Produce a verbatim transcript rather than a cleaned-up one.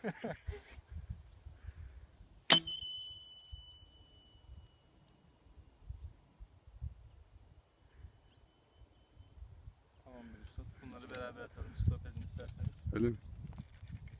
Tamamdır üstad. Bunları beraber atalım. Stop edin isterseniz. Öyle mi?